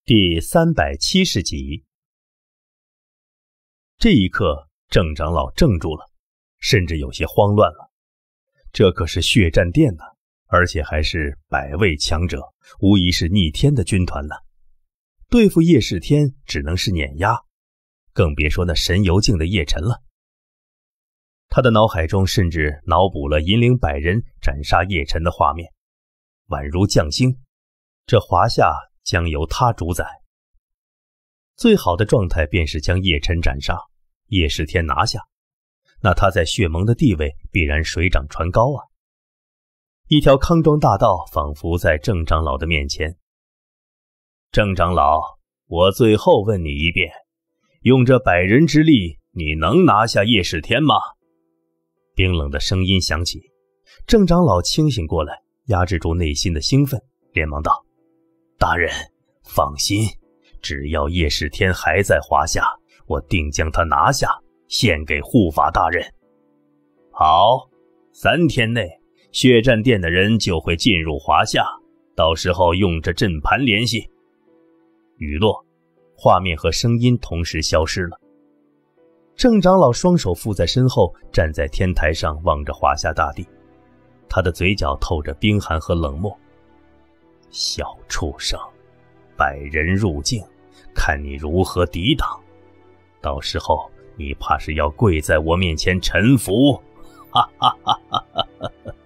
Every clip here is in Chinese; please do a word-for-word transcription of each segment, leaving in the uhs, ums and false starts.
第三百七十集。这一刻，郑长老怔住了，甚至有些慌乱了。这可是血战殿呢，而且还是百位强者，无疑是逆天的军团呢。对付叶世天只能是碾压，更别说那神游境的叶晨了。他的脑海中甚至脑补了引领百人斩杀叶晨的画面，宛如将星，这华夏将由他主宰。最好的状态便是将叶晨斩杀，叶世天拿下，那他在血盟的地位必然水涨船高啊！一条康庄大道仿佛在郑长老的面前。郑长老，我最后问你一遍，用这百人之力，你能拿下叶世天吗？冰冷的声音响起，郑长老清醒过来，压制住内心的兴奋，连忙道：大人放心，只要叶世天还在华夏，我定将他拿下，献给护法大人。好，三天内血战殿的人就会进入华夏，到时候用这阵盘联系。雨落，画面和声音同时消失了。郑长老双手负在身后，站在天台上望着华夏大地，他的嘴角透着冰寒和冷漠。小畜生，百人入境，看你如何抵挡，到时候你怕是要跪在我面前臣服。哈哈哈哈哈哈！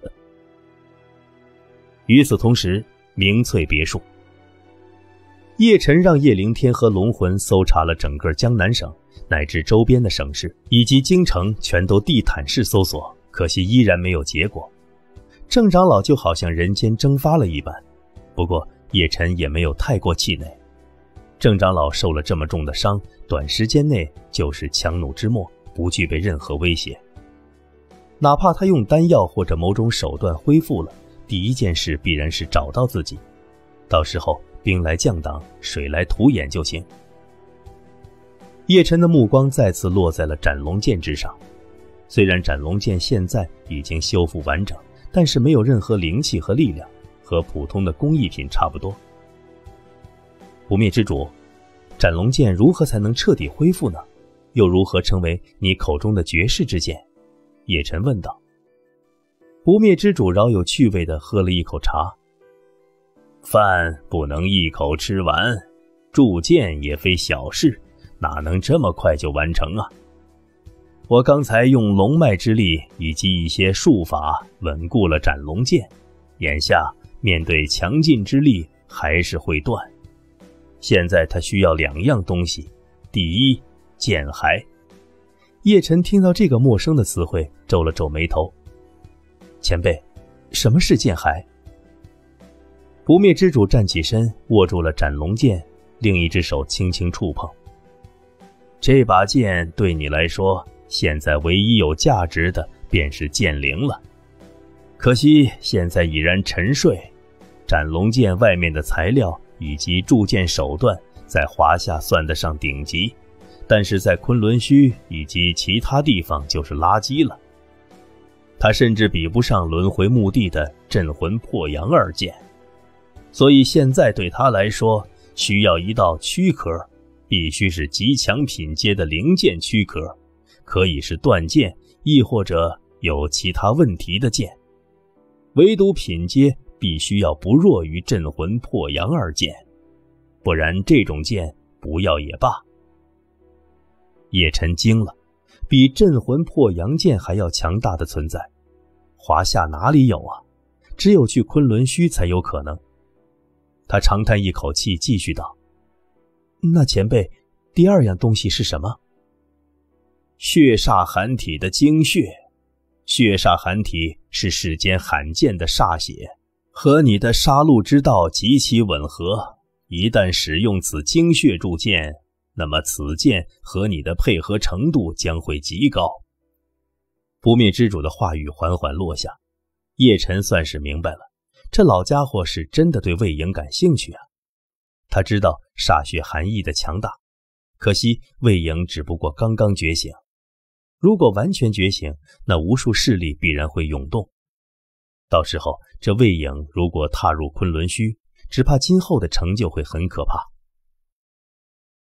与此同时，明翠别墅，叶晨让叶灵天和龙魂搜查了整个江南省乃至周边的省市以及京城，全都地毯式搜索，可惜依然没有结果。郑长老就好像人间蒸发了一般，不过叶晨也没有太过气馁。郑长老受了这么重的伤，短时间内就是强弩之末，不具备任何威胁。哪怕他用丹药或者某种手段恢复了，第一件事必然是找到自己，到时候兵来将挡，水来土掩就行。叶晨的目光再次落在了斩龙剑之上，虽然斩龙剑现在已经修复完整，但是没有任何灵气和力量，和普通的工艺品差不多。不灭之主，斩龙剑如何才能彻底恢复呢？又如何成为你口中的绝世之剑？叶晨问道。不灭之主饶有趣味地喝了一口茶。饭不能一口吃完，铸剑也非小事，哪能这么快就完成啊？我刚才用龙脉之力以及一些术法稳固了斩龙剑，眼下面对强劲之力还是会断。现在他需要两样东西，第一，剑骸。叶晨听到这个陌生的词汇，皱了皱眉头。前辈，什么是剑骸？不灭之主站起身，握住了斩龙剑，另一只手轻轻触碰。这把剑对你来说，现在唯一有价值的便是剑灵了。可惜现在已然沉睡，斩龙剑外面的材料以及铸剑手段在华夏算得上顶级，但是在昆仑虚以及其他地方就是垃圾了。他甚至比不上轮回墓地的镇魂破阳二剑，所以现在对他来说，需要一道躯壳，必须是极强品阶的灵剑躯壳，可以是断剑，亦或者有其他问题的剑，唯独品阶必须要不弱于镇魂破阳二剑，不然这种剑不要也罢。叶晨惊了，比镇魂破阳剑还要强大的存在，华夏哪里有啊？只有去昆仑虚才有可能。他长叹一口气，继续道：那前辈，第二样东西是什么？血煞寒体的精血。血煞寒体是世间罕见的煞血，和你的杀戮之道极其吻合，一旦使用此精血铸剑，那么此剑和你的配合程度将会极高。不灭之主的话语缓缓落下，叶晨算是明白了，这老家伙是真的对魏营感兴趣啊。他知道煞血寒意的强大，可惜魏营只不过刚刚觉醒，如果完全觉醒，那无数势力必然会涌动。到时候这魏营如果踏入昆仑虚，只怕今后的成就会很可怕。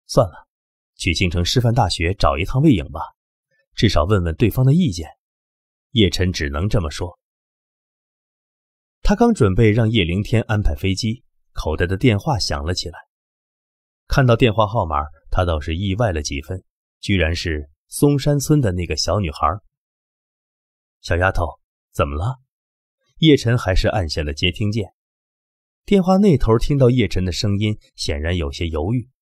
算了，去京城师范大学找一趟魏颖吧，至少问问对方的意见。叶晨只能这么说。他刚准备让叶灵天安排飞机，口袋的电话响了起来。看到电话号码，他倒是意外了几分，居然是松山村的那个小女孩。小丫头，怎么了？叶晨还是按下了接听键。电话那头听到叶晨的声音，显然有些犹豫。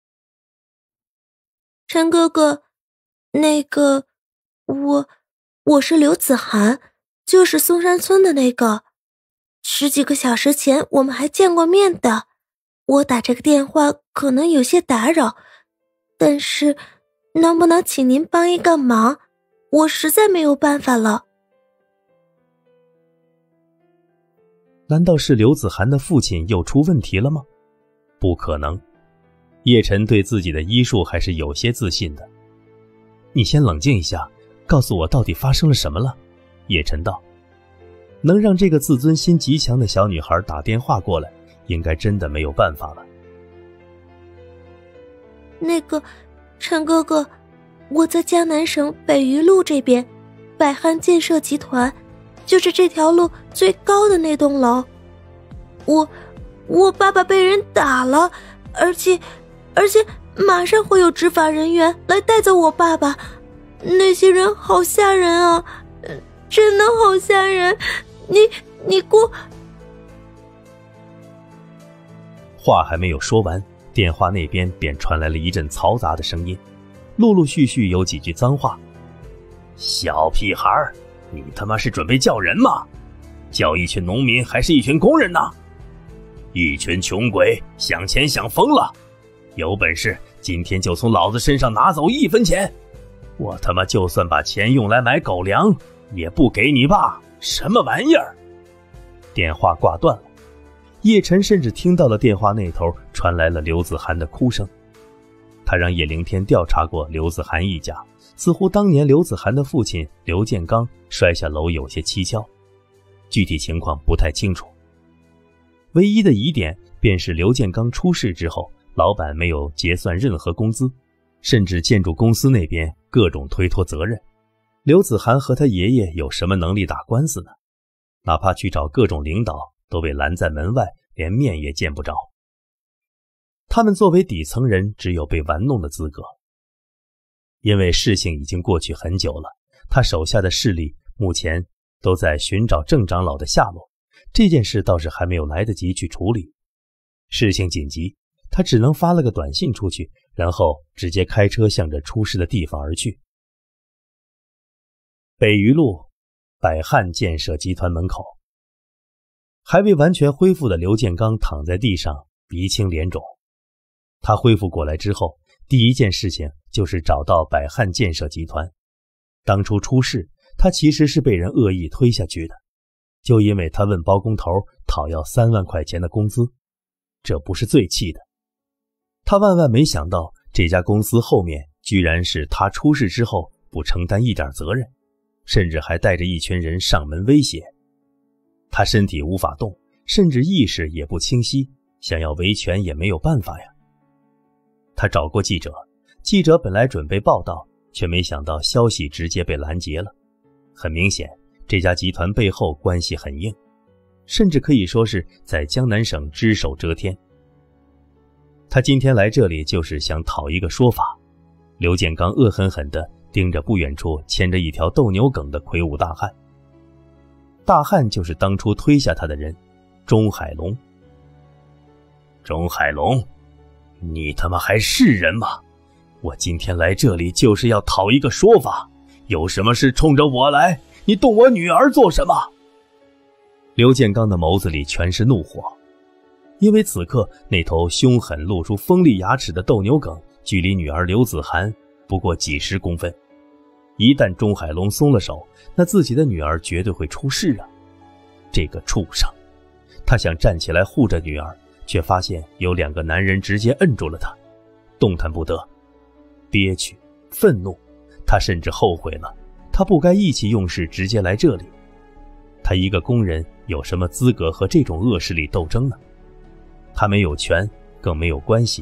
陈哥哥，那个，我，我是刘子涵，就是松山村的那个。十几个小时前我们还见过面的。我打这个电话可能有些打扰，但是能不能请您帮一个忙？我实在没有办法了。 难道是刘子涵的父亲又出问题了吗？不可能。叶晨对自己的医术还是有些自信的。你先冷静一下，告诉我到底发生了什么了。叶晨道。能让这个自尊心极强的小女孩打电话过来，应该真的没有办法了。 那个，陈哥哥，我在江南省北余路这边，百汉建设集团，就是这条路最高的那栋楼。我，我爸爸被人打了，而且，而且马上会有执法人员来带走我爸爸。那些人好吓人啊，真的好吓人。你，你过…… 话还没有说完，电话那边便传来了一阵嘈杂的声音，陆陆续续有几句脏话。小屁孩，你他妈是准备叫人吗？叫一群农民还是一群工人呢？一群穷鬼，想钱想疯了。有本事今天就从老子身上拿走一分钱，我他妈就算把钱用来买狗粮也不给你爸。什么玩意儿？电话挂断了。叶晨甚至听到了电话那头传来了刘子涵的哭声。他让叶灵天调查过刘子涵一家，似乎当年刘子涵的父亲刘建刚摔下楼有些蹊跷，具体情况不太清楚。唯一的疑点便是刘建刚出事之后，老板没有结算任何工资，甚至建筑公司那边各种推脱责任。刘子涵和他爷爷有什么能力打官司呢？哪怕去找各种领导，都被拦在门外，连面也见不着。他们作为底层人，只有被玩弄的资格。因为事情已经过去很久了，他手下的势力目前都在寻找郑长老的下落，这件事倒是还没有来得及去处理。事情紧急，他只能发了个短信出去，然后直接开车向着出事的地方而去。北余路百汉建设集团门口，还未完全恢复的刘建刚躺在地上，鼻青脸肿。他恢复过来之后，第一件事情就是找到百汉建设集团。当初出事，他其实是被人恶意推下去的，就因为他问包工头讨要三万块钱的工资。这不是最气的，他万万没想到这家公司后面居然是他出事之后不承担一点责任，甚至还带着一群人上门威胁。他身体无法动，甚至意识也不清晰，想要维权也没有办法呀。他找过记者，记者本来准备报道，却没想到消息直接被拦截了。很明显，这家集团背后关系很硬，甚至可以说是在江南省只手遮天。他今天来这里就是想讨一个说法。刘建刚恶狠狠地盯着不远处牵着一条斗牛梗的魁梧大汉。大汉就是当初推下他的人，钟海龙。钟海龙，你他妈还是人吗？我今天来这里就是要讨一个说法，有什么事冲着我来，你动我女儿做什么？刘建刚的眸子里全是怒火，因为此刻那头凶狠露出锋利牙齿的斗牛梗距离女儿刘子涵不过几十公分，一旦钟海龙松了手，那自己的女儿绝对会出事啊！这个畜生！他想站起来护着女儿，却发现有两个男人直接摁住了他，动弹不得。憋屈、愤怒，他甚至后悔了，他不该意气用事直接来这里。他一个工人有什么资格和这种恶势力斗争呢？他没有权，更没有关系，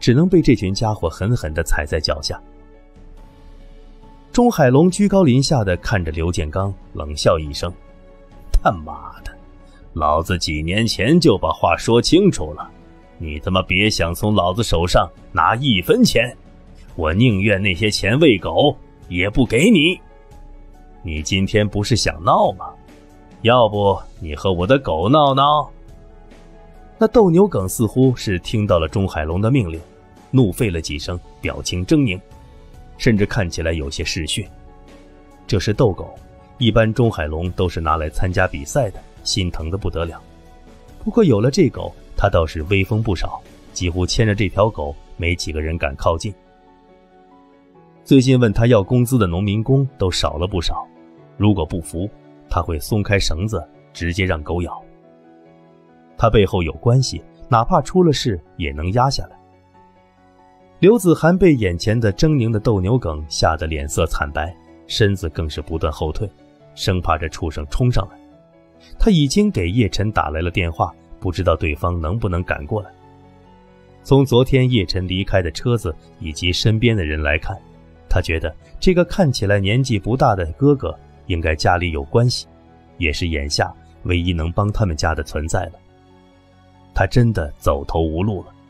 只能被这群家伙狠狠地踩在脚下。钟海龙居高临下地看着刘建刚，冷笑一声：“他妈的，老子几年前就把话说清楚了，你他妈别想从老子手上拿一分钱，我宁愿那些钱喂狗，也不给你。你今天不是想闹吗？要不你和我的狗闹闹？”那斗牛梗似乎是听到了钟海龙的命令，怒吠了几声，表情狰狞，甚至看起来有些嗜血。这是斗狗，一般钟海龙都是拿来参加比赛的，心疼得不得了。不过有了这狗，他倒是威风不少，几乎牵着这条狗，没几个人敢靠近。最近问他要工资的农民工都少了不少，如果不服，他会松开绳子，直接让狗咬。他背后有关系，哪怕出了事也能压下来。刘子涵被眼前的狰狞的斗牛梗吓得脸色惨白，身子更是不断后退，生怕这畜生冲上来。他已经给叶晨打来了电话，不知道对方能不能赶过来。从昨天叶晨离开的车子以及身边的人来看，他觉得这个看起来年纪不大的哥哥应该家里有关系，也是眼下唯一能帮他们家的存在了。他真的走投无路了。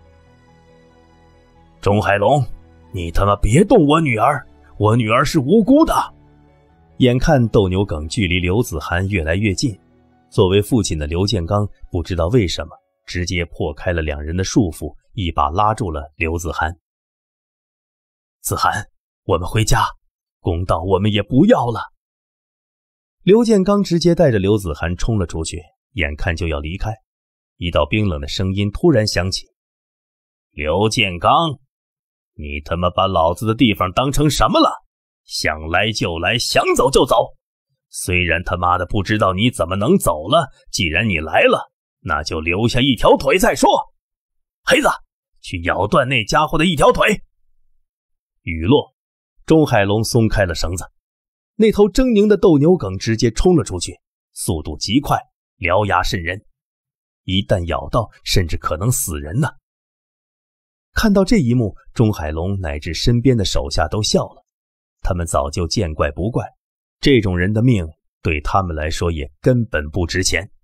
钟海龙，你他妈别动我女儿，我女儿是无辜的。眼看斗牛梗距离刘子涵越来越近，作为父亲的刘建刚不知道为什么直接破开了两人的束缚，一把拉住了刘子涵。子涵，我们回家，公道我们也不要了。刘建刚直接带着刘子涵冲了出去，眼看就要离开，一道冰冷的声音突然响起：刘建刚，你他妈把老子的地方当成什么了？想来就来，想走就走。虽然他妈的不知道你怎么能走了，既然你来了，那就留下一条腿再说。黑子，去咬断那家伙的一条腿。雨落，钟海龙松开了绳子，那头狰狞的斗牛梗直接冲了出去，速度极快，獠牙渗人，一旦咬到，甚至可能死人呢。看到这一幕，钟海龙乃至身边的手下都笑了，他们早就见怪不怪，这种人的命对他们来说也根本不值钱。